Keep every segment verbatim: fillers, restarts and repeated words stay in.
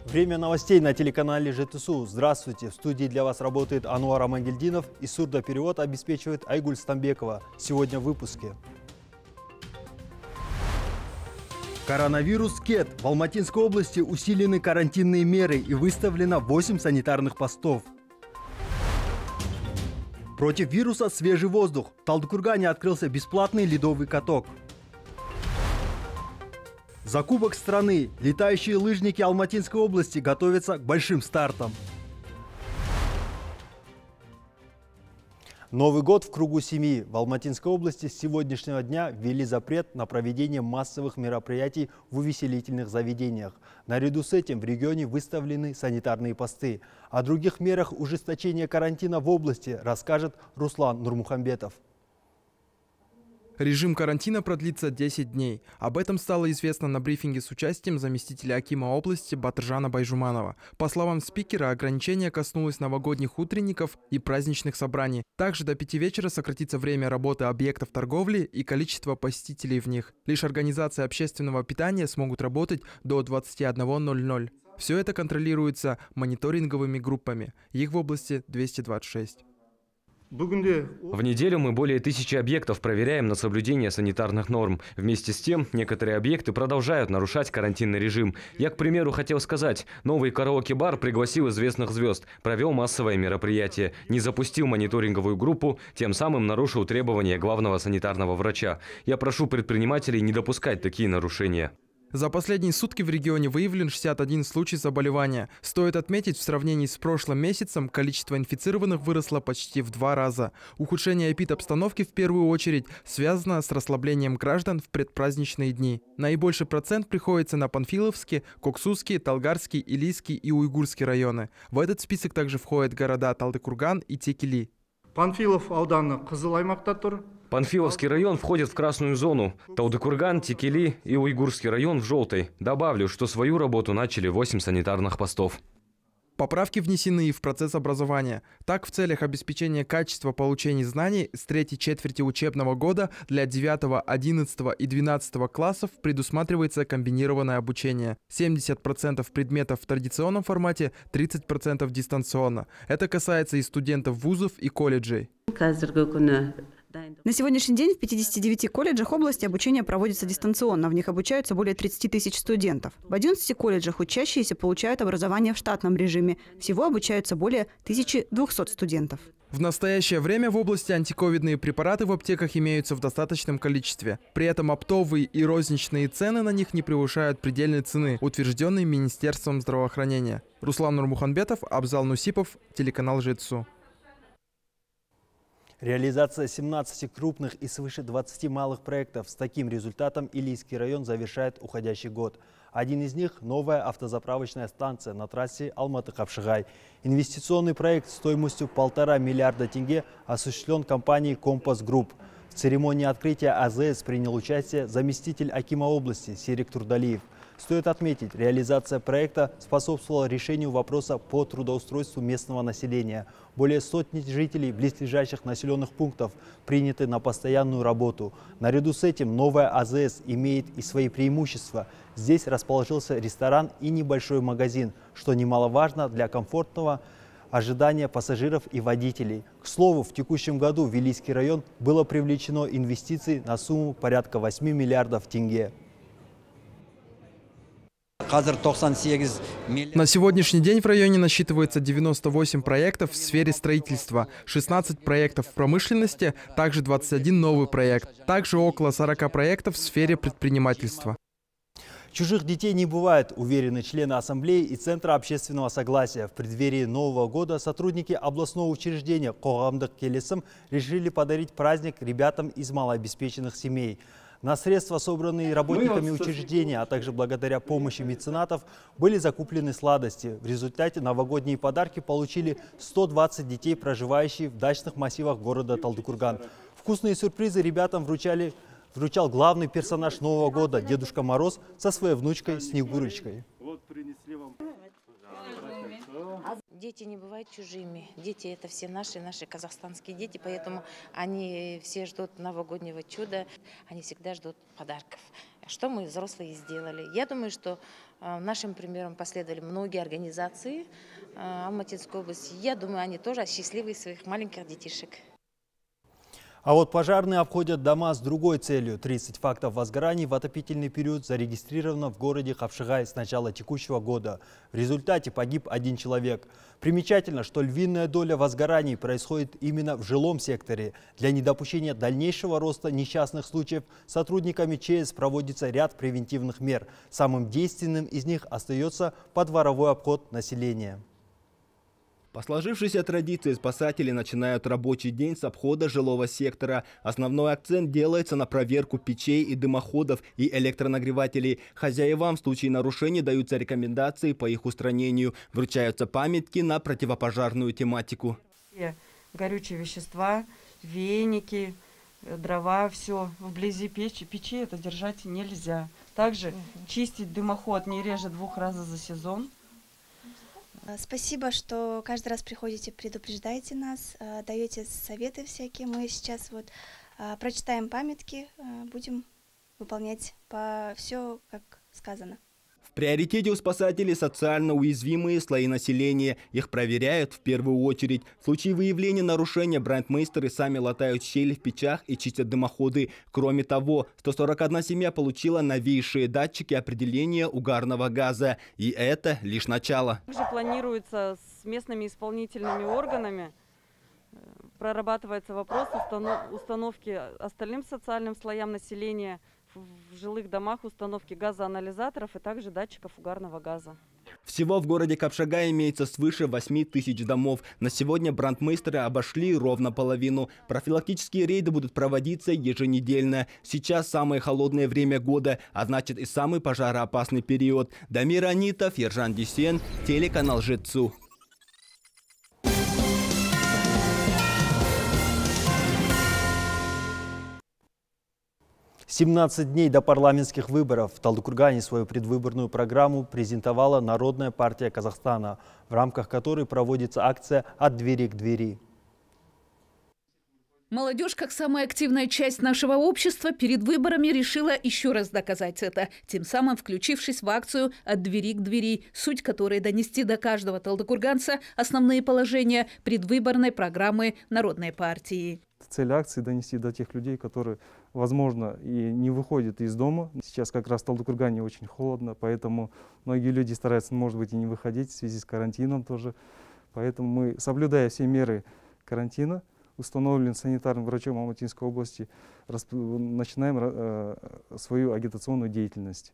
Время новостей на телеканале ЖТСУ. Здравствуйте. В студии для вас работает Ануар Амангельдинов и сурдоперевод обеспечивает Айгуль Стамбекова. Сегодня в выпуске. Коронавирус КЕТ. В Алматинской области усилены карантинные меры и выставлено восемь санитарных постов. Против вируса свежий воздух. В Талдыкургане открылся бесплатный ледовый каток. За Кубок страны. Летающие лыжники Алматинской области готовятся к большим стартам. Новый год в кругу семьи. В Алматинской области с сегодняшнего дня ввели запрет на проведение массовых мероприятий в увеселительных заведениях. Наряду с этим в регионе выставлены санитарные посты. О других мерах ужесточения карантина в области расскажет Руслан Нурмухамбетов. Режим карантина продлится десять дней. Об этом стало известно на брифинге с участием заместителя акима области Батыржана Байжуманова. По словам спикера, ограничение коснулось новогодних утренников и праздничных собраний. Также до пяти вечера сократится время работы объектов торговли и количество посетителей в них. Лишь организации общественного питания смогут работать до двадцати одного ноль-ноль. Все это контролируется мониторинговыми группами. Их в области двести двадцать шесть. В неделю мы более тысячи объектов проверяем на соблюдение санитарных норм. Вместе с тем, некоторые объекты продолжают нарушать карантинный режим. Я, к примеру, хотел сказать, новый караоке-бар пригласил известных звезд, провел массовое мероприятие, не запустил мониторинговую группу, тем самым нарушил требования главного санитарного врача. Я прошу предпринимателей не допускать такие нарушения. За последние сутки в регионе выявлен шестьдесят один случай заболевания. Стоит отметить, в сравнении с прошлым месяцем количество инфицированных выросло почти в два раза. Ухудшение эпидобстановки в первую очередь связано с расслаблением граждан в предпраздничные дни. Наибольший процент приходится на Панфиловский, Коксусский, Талгарский, Илийский и Уйгурский районы. В этот список также входят города Талдыкурган и Текели. Панфилов ауданы Кызыл аймакта тур. Панфиловский район входит в красную зону, Талдыкурган, Текели и Уйгурский район в желтой. Добавлю, что свою работу начали восемь санитарных постов. Поправки внесены и в процесс образования. Так, в целях обеспечения качества получения знаний с третьей четверти учебного года для девятого, одиннадцатого и двенадцатого классов предусматривается комбинированное обучение. семьдесят процентов предметов в традиционном формате, тридцать процентов дистанционно. Это касается и студентов вузов и колледжей. На сегодняшний день в пятидесяти девяти колледжах области обучение проводится дистанционно. В них обучаются более тридцати тысяч студентов. В одиннадцати колледжах учащиеся получают образование в штатном режиме. Всего обучаются более тысячи двухсот студентов. В настоящее время в области антиковидные препараты в аптеках имеются в достаточном количестве. При этом оптовые и розничные цены на них не превышают предельной цены, утвержденной Министерством здравоохранения. Руслан Нурмухамбетов, Абзал Нусипов, телеканал ЖТСУ. Реализация семнадцати крупных и свыше двадцати малых проектов. С таким результатом Илийский район завершает уходящий год. Один из них – новая автозаправочная станция на трассе Алматы-Капшыгай. Инвестиционный проект стоимостью полтора миллиарда тенге осуществлен компанией «Компас Групп». В церемонии открытия АЗС принял участие заместитель акима области Серик Турдалиев. Стоит отметить, реализация проекта способствовала решению вопроса по трудоустройству местного населения. Более сотни жителей близлежащих населенных пунктов приняты на постоянную работу. Наряду с этим новая АЗС имеет и свои преимущества. Здесь расположился ресторан и небольшой магазин, что немаловажно для комфортного ожидания пассажиров и водителей. К слову, в текущем году в Илийский район было привлечено инвестиций на сумму порядка восьми миллиардов тенге. На сегодняшний день в районе насчитывается девяносто восемь проектов в сфере строительства, шестнадцать проектов в промышленности, также двадцать один новый проект, также около сорока проектов в сфере предпринимательства. Чужих детей не бывает, уверены члены Ассамблеи и Центра общественного согласия. В преддверии Нового года сотрудники областного учреждения «Қоғамдық келісім» решили подарить праздник ребятам из малообеспеченных семей. На средства, собранные работниками учреждения, а также благодаря помощи меценатов, были закуплены сладости. В результате новогодние подарки получили сто двадцать детей, проживающих в дачных массивах города Талдыкурган. Вкусные сюрпризы ребятам вручали, вручал главный персонаж Нового года – Дедушка Мороз со своей внучкой Снегурочкой. Дети не бывают чужими. Дети – это все наши, наши казахстанские дети, поэтому они все ждут новогоднего чуда, они всегда ждут подарков. Что мы, взрослые, сделали? Я думаю, что нашим примером последовали многие организации Алматинской области. Я думаю, они тоже счастливы своих маленьких детишек. А вот пожарные обходят дома с другой целью. тридцать фактов возгораний в отопительный период зарегистрировано в городе Капшыгай с начала текущего года. В результате погиб один человек. Примечательно, что львиная доля возгораний происходит именно в жилом секторе. Для недопущения дальнейшего роста несчастных случаев сотрудниками ЧС проводится ряд превентивных мер. Самым действенным из них остается подворовой обход населения. По сложившейся традиции спасатели начинают рабочий день с обхода жилого сектора. Основной акцент делается на проверку печей и дымоходов и электронагревателей. Хозяевам в случае нарушений даются рекомендации по их устранению. Вручаются памятки на противопожарную тематику. Горючие вещества, веники, дрова, все вблизи печи. Печи это держать нельзя. Также чистить дымоход не реже двух раз за сезон. Спасибо, что каждый раз приходите, предупреждаете нас, даете советы всякие. Мы сейчас вот прочитаем памятки, будем выполнять по все, как сказано. В приоритете у спасателей социально уязвимые слои населения. Их проверяют в первую очередь. В случае выявления нарушения брандмейстеры сами латают щели в печах и чистят дымоходы. Кроме того, сто сорок одна семья получила новейшие датчики определения угарного газа. И это лишь начало. Также планируется с местными исполнительными органами, прорабатывается вопрос установки остальным социальным слоям населения в жилых домах, установки газоанализаторов и также датчиков угарного газа. Всего в городе Капшыгай имеется свыше восьми тысяч домов. На сегодня брандмейстеры обошли ровно половину. Профилактические рейды будут проводиться еженедельно. Сейчас самое холодное время года, а значит и самый пожароопасный период. Дамир Анитов, Ержан Дюсен, телеканал ЖЭЦУ. семнадцать дней до парламентских выборов в Талдыкургане свою предвыборную программу презентовала Народная партия Казахстана, в рамках которой проводится акция «От двери к двери». Молодежь, как самая активная часть нашего общества, перед выборами решила еще раз доказать это, тем самым включившись в акцию «От двери к двери», суть которой донести до каждого талдыкурганца основные положения предвыборной программы Народной партии. Цель акции – донести до тех людей, которые, возможно, и не выходят из дома. Сейчас как раз в Талдыкургане очень холодно, поэтому многие люди стараются, может быть, и не выходить в связи с карантином тоже. Поэтому мы, соблюдая все меры карантина, установленные санитарным врачом Алматинской области, начинаем э, свою агитационную деятельность.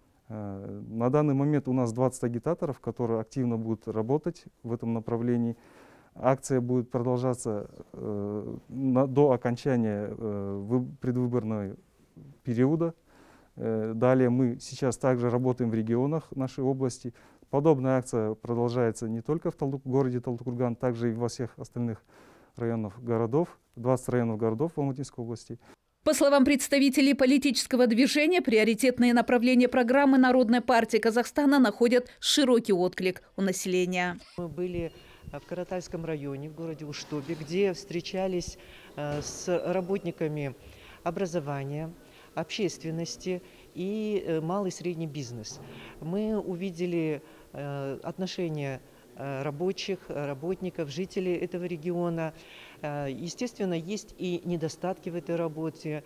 Э, на данный момент у нас двадцать агитаторов, которые активно будут работать в этом направлении. Акция будет продолжаться э, на, до окончания э, предвыборного периода. Э, далее мы сейчас также работаем в регионах нашей области. Подобная акция продолжается не только в Талдык, городе Талдыкурган, также и во всех остальных районах городов, двадцать районов городов в Алматинской области. По словам представителей политического движения, приоритетные направления программы Народной партии Казахстана находят широкий отклик у населения. Мы были в Каратальском районе, в городе Уштобе, где встречались с работниками образования, общественности и малый и средний бизнес. Мы увидели отношения рабочих, работников, жителей этого региона. Естественно, есть и недостатки в этой работе.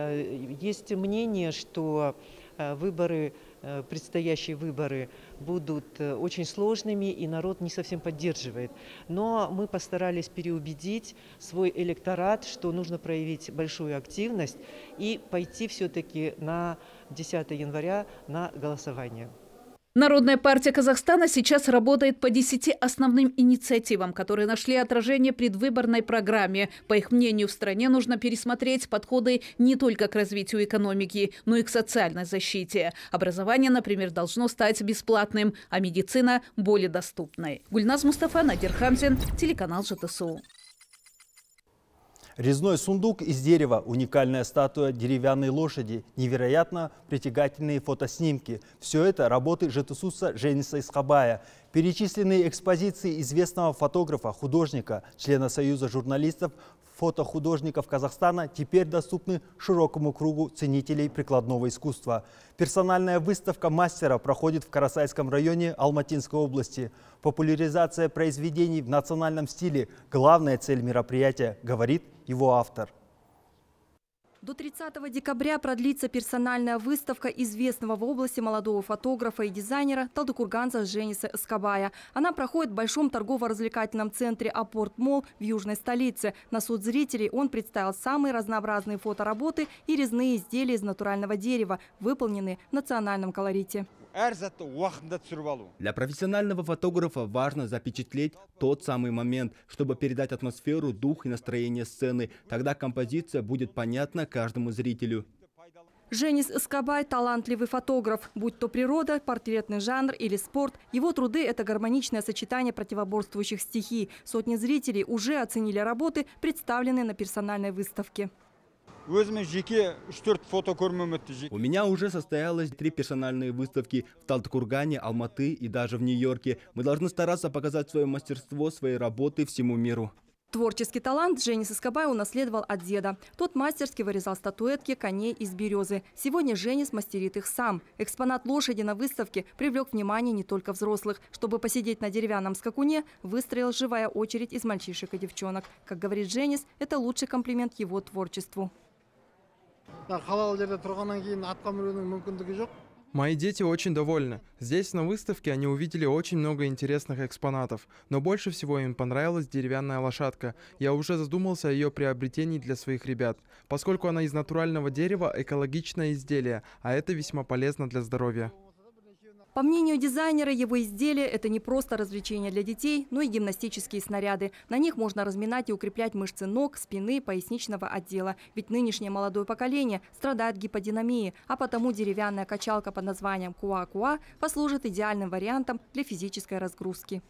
Есть мнение, что выборы, предстоящие выборы будут очень сложными, и народ не совсем поддерживает. Но мы постарались переубедить свой электорат, что нужно проявить большую активность и пойти все-таки на десятое января на голосование. Народная партия Казахстана сейчас работает по десяти основным инициативам, которые нашли отражение в предвыборной программе. По их мнению, в стране нужно пересмотреть подходы не только к развитию экономики, но и к социальной защите. Образование, например, должно стать бесплатным, а медицина – более доступной. Гульназ Мустафа, Надир Хамзин, телеканал ЖТСУ. Резной сундук из дерева, уникальная статуя деревянной лошади, невероятно притягательные фотоснимки. Все это работы жетысуса Жениса Исхабая. Перечисленные экспозиции известного фотографа, художника, члена Союза журналистов, фотохудожников Казахстана теперь доступны широкому кругу ценителей прикладного искусства. Персональная выставка мастера проходит в Карасайском районе Алматинской области. Популяризация произведений в национальном стиле – главная цель мероприятия, говорит его автор. До тридцатого декабря продлится персональная выставка известного в области молодого фотографа и дизайнера талдыкурганца Жениса Эскобая. Она проходит в большом торгово-развлекательном центре «Апорт Молл» в южной столице. На суд зрителей он представил самые разнообразные фотоработы и резные изделия из натурального дерева, выполненные в национальном колорите. Для профессионального фотографа важно запечатлеть тот самый момент, чтобы передать атмосферу, дух и настроение сцены. Тогда композиция будет понятна каждому зрителю. Женис Эскобай – талантливый фотограф. Будь то природа, портретный жанр или спорт, его труды – это гармоничное сочетание противоборствующих стихий. Сотни зрителей уже оценили работы, представленные на персональной выставке. У меня уже состоялось три персональные выставки в Талдыкургане, Алматы и даже в Нью-Йорке. Мы должны стараться показать свое мастерство, свои работы всему миру. Творческий талант Женис Эскобай унаследовал от деда. Тот мастерски вырезал статуэтки коней из березы. Сегодня Женис мастерит их сам. Экспонат лошади на выставке привлек внимание не только взрослых. Чтобы посидеть на деревянном скакуне, выстроил живая очередь из мальчишек и девчонок. Как говорит Женис, это лучший комплимент его творчеству. Мои дети очень довольны. Здесь на выставке они увидели очень много интересных экспонатов. Но больше всего им понравилась деревянная лошадка. Я уже задумался о ее приобретении для своих ребят. Поскольку она из натурального дерева, экологичное изделие, а это весьма полезно для здоровья. По мнению дизайнера, его изделия – это не просто развлечения для детей, но и гимнастические снаряды. На них можно разминать и укреплять мышцы ног, спины, поясничного отдела. Ведь нынешнее молодое поколение страдает гиподинамией, а потому деревянная качалка под названием «Куа-Куа» послужит идеальным вариантом для физической разгрузки.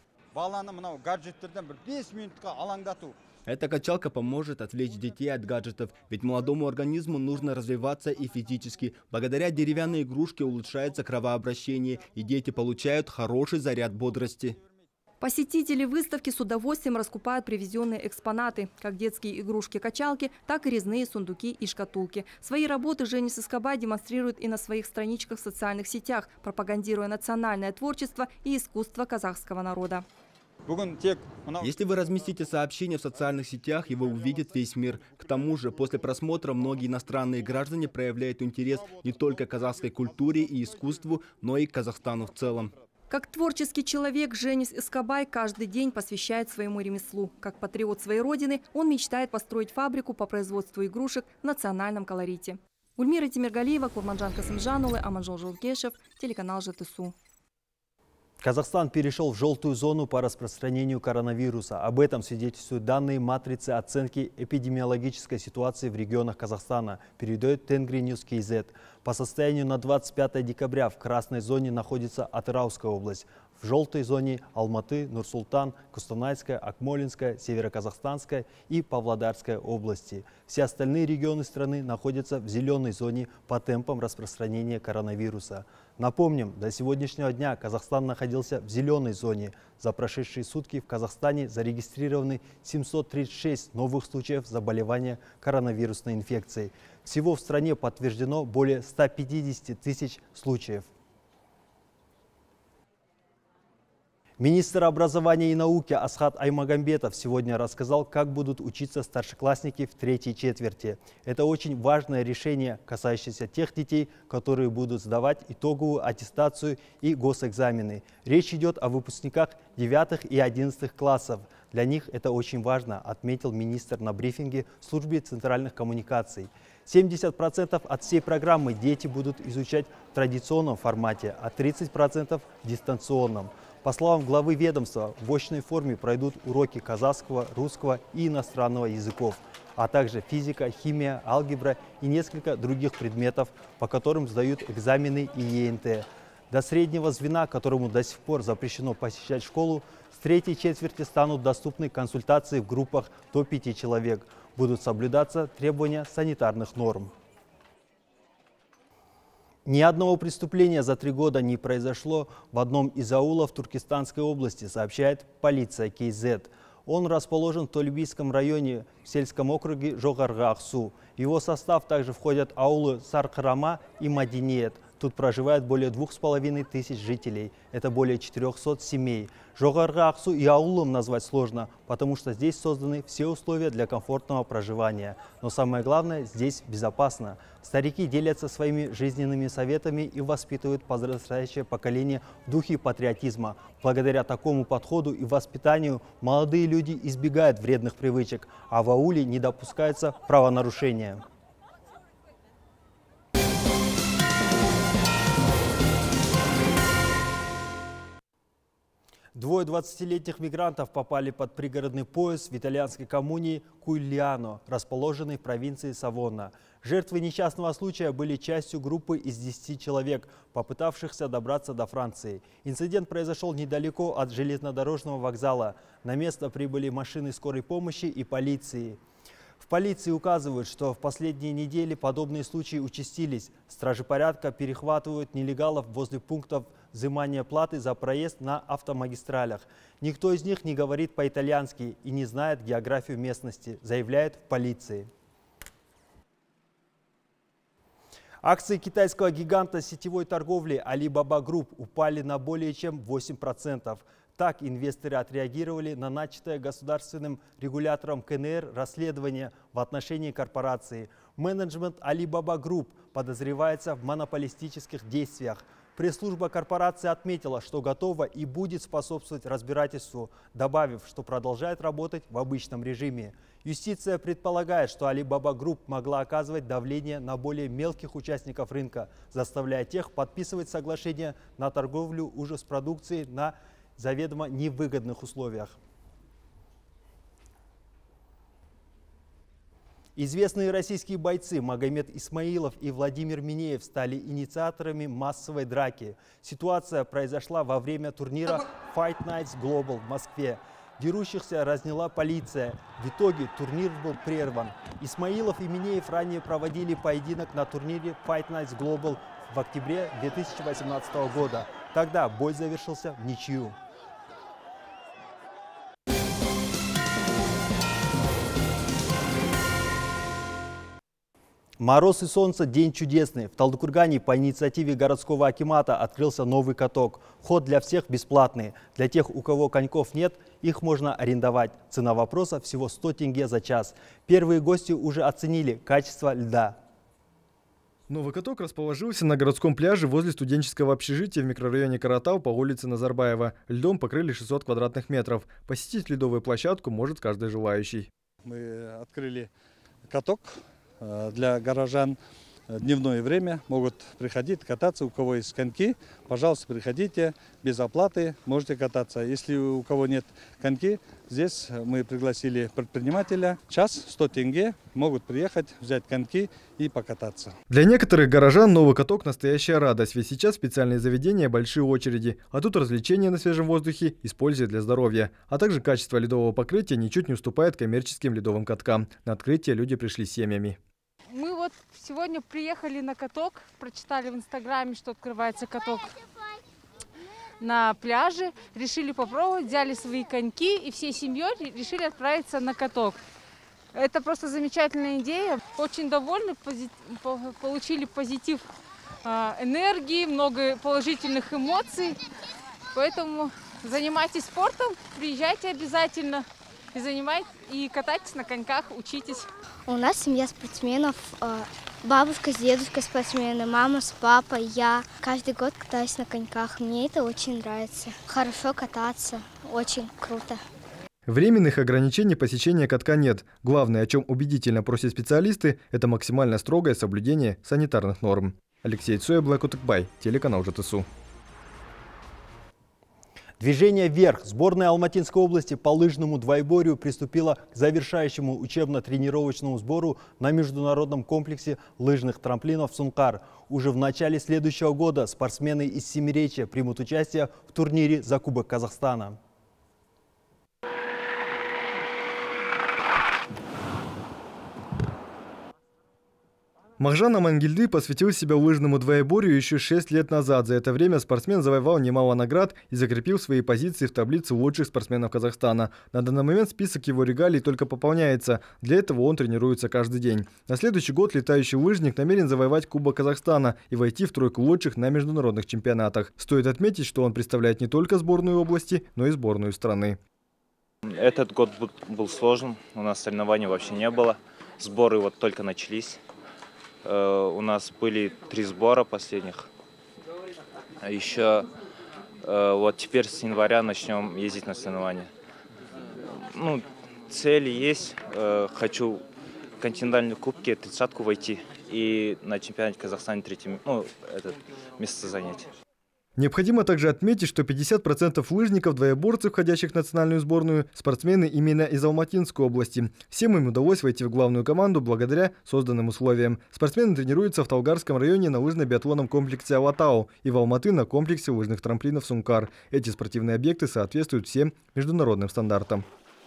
Эта качалка поможет отвлечь детей от гаджетов, ведь молодому организму нужно развиваться и физически. Благодаря деревянной игрушке улучшается кровообращение, и дети получают хороший заряд бодрости. Посетители выставки с удовольствием раскупают привезенные экспонаты, как детские игрушки-качалки, так и резные сундуки и шкатулки. Свои работы Женис Эскобай демонстрирует и на своих страничках в социальных сетях, пропагандируя национальное творчество и искусство казахского народа. Если вы разместите сообщение в социальных сетях, его увидит весь мир. К тому же, после просмотра многие иностранные граждане проявляют интерес не только к казахской культуре и искусству, но и к Казахстану в целом. Как творческий человек, Женис Эскобай каждый день посвящает своему ремеслу. Как патриот своей родины, он мечтает построить фабрику по производству игрушек в национальном колорите. Ульмира Тимиргалиева, Курманжан Касымжанулы, Аманжол Жолкешев, телеканал ЖТСУ. Казахстан перешел в желтую зону по распространению коронавируса. Об этом свидетельствуют данные матрицы оценки эпидемиологической ситуации в регионах Казахстана, передает Тенгри Ньюс кей зет. По состоянию на двадцать пятое декабря в красной зоне находится Атырауская область. В желтой зоне Алматы, Нур-Султан, Кустанайская, Акмолинская, Североказахстанская и Павлодарская области. Все остальные регионы страны находятся в зеленой зоне по темпам распространения коронавируса. Напомним, до сегодняшнего дня Казахстан находился в зеленой зоне. За прошедшие сутки в Казахстане зарегистрированы семьсот тридцать шесть новых случаев заболевания коронавирусной инфекцией. Всего в стране подтверждено более ста пятидесяти тысяч случаев. Министр образования и науки Асхат Аймагамбетов сегодня рассказал, как будут учиться старшеклассники в третьей четверти. Это очень важное решение, касающееся тех детей, которые будут сдавать итоговую аттестацию и госэкзамены. Речь идет о выпускниках девятых и одиннадцатых классов. Для них это очень важно, отметил министр на брифинге в службе центральных коммуникаций. семьдесят процентов от всей программы дети будут изучать в традиционном формате, а тридцать процентов в дистанционном. По словам главы ведомства, в очной форме пройдут уроки казахского, русского и иностранного языков, а также физика, химия, алгебра и несколько других предметов, по которым сдают экзамены и е эн тэ. До среднего звена, которому до сих пор запрещено посещать школу, с третьей четверти станут доступны консультации в группах до пяти человек. Будут соблюдаться требования санитарных норм. Ни одного преступления за три года не произошло в одном из аулов Туркестанской области, сообщает полиция кей зет. Он расположен в Толибийском районе в сельском округе Жогарга-Аксу. В его состав также входят аулы Саркарама и Мадиниет. Тут проживает более двух с половиной тысяч жителей. Это более четырёхсот семей. Жогарга-Аксу и аулом назвать сложно, потому что здесь созданы все условия для комфортного проживания. Но самое главное, здесь безопасно. Старики делятся своими жизненными советами и воспитывают подрастающее поколение в духе патриотизма. Благодаря такому подходу и воспитанию молодые люди избегают вредных привычек, а в ауле не допускается правонарушения. Двое двадцатилетних мигрантов попали под пригородный пояс в итальянской коммуне Куильяно, расположенной в провинции Савона. Жертвы несчастного случая были частью группы из десяти человек, попытавшихся добраться до Франции. Инцидент произошел недалеко от железнодорожного вокзала. На место прибыли машины скорой помощи и полиции. В полиции указывают, что в последние недели подобные случаи участились. Стражи порядка перехватывают нелегалов возле пунктов взимания платы за проезд на автомагистралях. Никто из них не говорит по-итальянски и не знает географию местности, заявляют в полиции. Акции китайского гиганта сетевой торговли Alibaba Group упали на более чем восемь процентов. Так инвесторы отреагировали на начатое государственным регулятором ка эн эр расследование в отношении корпорации. Менеджмент Alibaba Group подозревается в монополистических действиях. Пресс-служба корпорации отметила, что готова и будет способствовать разбирательству, добавив, что продолжает работать в обычном режиме. Юстиция предполагает, что Alibaba Group могла оказывать давление на более мелких участников рынка, заставляя тех подписывать соглашения на торговлю уже с продукцией на заведомо невыгодных условиях. Известные российские бойцы Магомед Исмаилов и Владимир Минеев стали инициаторами массовой драки. Ситуация произошла во время турнира Fight Nights Global в Москве. Дерущихся разняла полиция. В итоге турнир был прерван. Исмаилов и Минеев ранее проводили поединок на турнире Fight Nights Global в октябре две тысячи восемнадцатого года. Тогда бой завершился в ничью. Мороз и солнце – день чудесный. В Талдыкургане по инициативе городского акимата открылся новый каток. Вход для всех бесплатный. Для тех, у кого коньков нет, их можно арендовать. Цена вопроса – всего сто тенге за час. Первые гости уже оценили качество льда. Новый каток расположился на городском пляже возле студенческого общежития в микрорайоне Каратау по улице Назарбаева. Льдом покрыли шестьсот квадратных метров. Посетить ледовую площадку может каждый желающий. Мы открыли каток для горожан. Дневное время могут приходить кататься. У кого есть коньки, пожалуйста, приходите без оплаты, можете кататься. Если у кого нет коньки, здесь мы пригласили предпринимателя. Час сто тенге, могут приехать, взять коньки и покататься. Для некоторых горожан новый каток – настоящая радость, ведь сейчас специальные заведения, большие очереди, а тут развлечения на свежем воздухе используют для здоровья. А также качество ледового покрытия ничуть не уступает коммерческим ледовым каткам. На открытие люди пришли с семьями. Мы вот сегодня приехали на каток, прочитали в инстаграме, что открывается каток на пляже, решили попробовать, взяли свои коньки и всей семьей решили отправиться на каток. Это просто замечательная идея, очень довольны, пози- получили позитив энергии, много положительных эмоций, поэтому занимайтесь спортом, приезжайте обязательно. И занимайтесь, и катайтесь на коньках, учитесь. У нас семья спортсменов, бабушка с дедушкой спортсмены, мама с папой, я. Каждый год катаюсь на коньках, мне это очень нравится. Хорошо кататься, очень круто. Временных ограничений посещения катка нет. Главное, о чем убедительно просят специалисты, это максимально строгое соблюдение санитарных норм. Алексей Цоя, Блэкутыкбай, телеканал ЖТСУ. Движение «Вверх». Сборная Алматинской области по лыжному двоеборью приступила к завершающему учебно-тренировочному сбору на международном комплексе лыжных трамплинов «Сункар». Уже в начале следующего года спортсмены из Семиречья примут участие в турнире за Кубок Казахстана. Махжан Амангельды посвятил себя лыжному двоеборью еще шесть лет назад. За это время спортсмен завоевал немало наград и закрепил свои позиции в таблице лучших спортсменов Казахстана. На данный момент список его регалий только пополняется. Для этого он тренируется каждый день. На следующий год летающий лыжник намерен завоевать Кубок Казахстана и войти в тройку лучших на международных чемпионатах. Стоит отметить, что он представляет не только сборную области, но и сборную страны. Этот год был сложным. У нас соревнований вообще не было. Сборы вот только начались. У нас были три сбора последних. Еще вот теперь с января начнем ездить на соревнования. Ну, цели есть. Хочу в континентальной кубке тридцатку войти и на чемпионате Казахстана третье, ну, это место занять. Необходимо также отметить, что пятьдесят процентов лыжников-двоеборцев, входящих в национальную сборную, спортсмены именно из Алматинской области. Всем им удалось войти в главную команду благодаря созданным условиям. Спортсмены тренируются в Талгарском районе на лыжно-биатлонном комплексе Алатау и в Алматы на комплексе лыжных трамплинов Сумкар. Эти спортивные объекты соответствуют всем международным стандартам.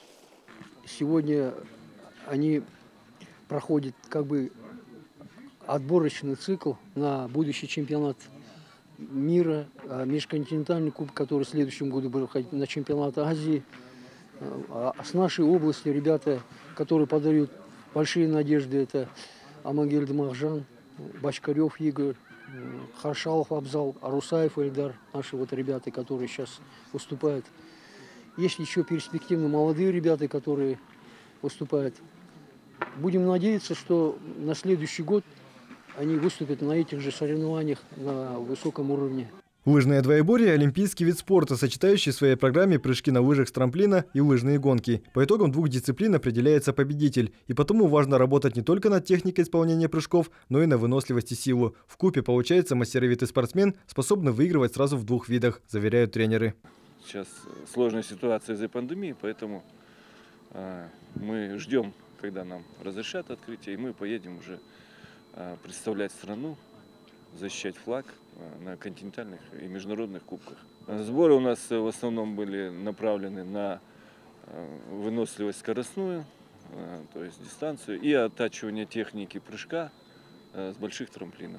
Сегодня они проходят как бы отборочный цикл на будущий чемпионат мира, межконтинентальный кубок, который в следующем году будет ходить на чемпионат Азии. А с нашей области ребята, которые подают большие надежды, это Амангельды Махжан, Бачкарев Игорь, Харшалов Абзал, Арусаев Эльдар, наши вот ребята, которые сейчас выступают. Есть еще перспективные молодые ребята, которые выступают. Будем надеяться, что на следующий год они выступят на этих же соревнованиях на высоком уровне. Лыжное двоеборье – олимпийский вид спорта, сочетающий в своей программе прыжки на лыжах с трамплина и лыжные гонки. По итогам двух дисциплин определяется победитель. И потому важно работать не только над техникой исполнения прыжков, но и на выносливость и силу. Вкупе получается мастеровитый спортсмен, способный выигрывать сразу в двух видах, заверяют тренеры. Сейчас сложная ситуация из-за пандемии, поэтому э, мы ждем, когда нам разрешат открытие, и мы поедем уже представлять страну, защищать флаг на континентальных и международных кубках. Сборы у нас в основном были направлены на выносливость скоростную, то есть дистанцию, и оттачивание техники прыжка с больших трамплинов.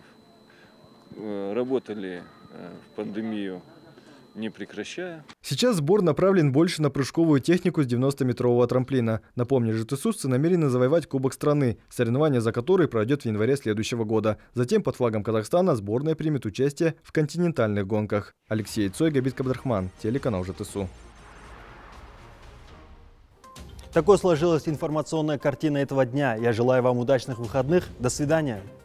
Работали в пандемию, не прекращая. Сейчас сбор направлен больше на прыжковую технику с девяностометрового трамплина. Напомню, житесусцы намерены завоевать Кубок страны, соревнование за который пройдет в январе следующего года. Затем под флагом Казахстана сборная примет участие в континентальных гонках. Алексей Цой, Габит Кабдрахман, телеканал ЖТСУ. Такой сложилась информационная картина этого дня. Я желаю вам удачных выходных. До свидания.